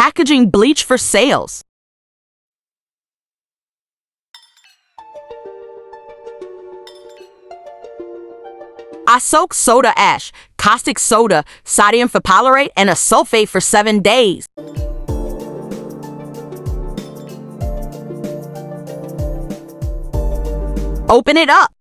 packaging bleach for sales. I soak soda ash, caustic soda, sodium hypochlorate, and a sulphate for 7 days. Open it up.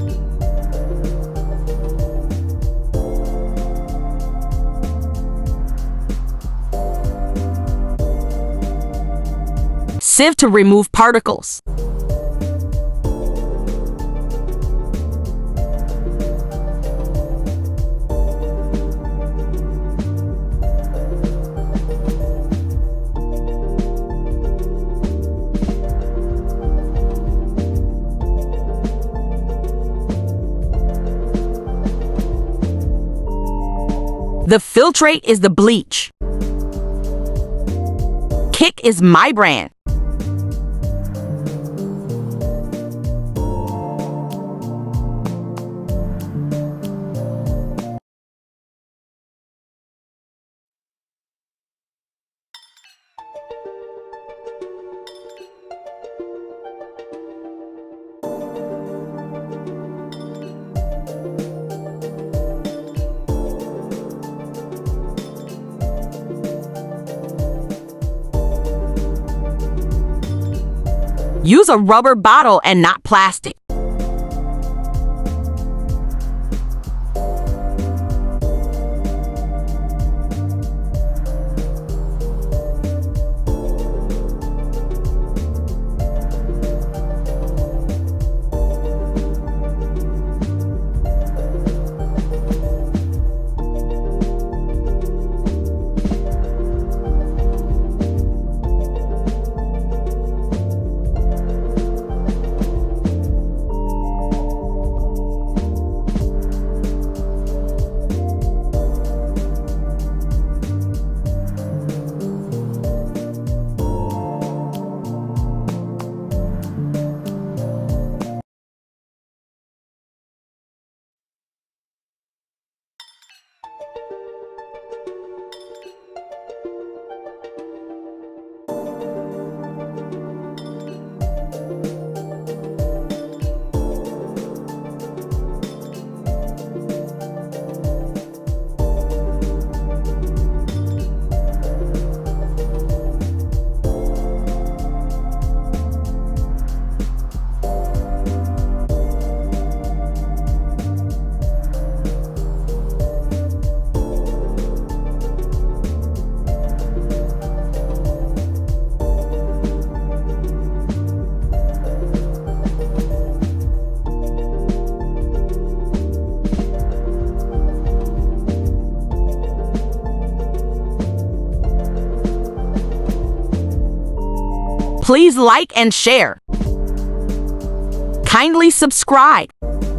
Sieve to remove particles. The filtrate is the bleach. Kick is my brand. Use a rubber bottle and not plastic. Please like and share. Kindly subscribe.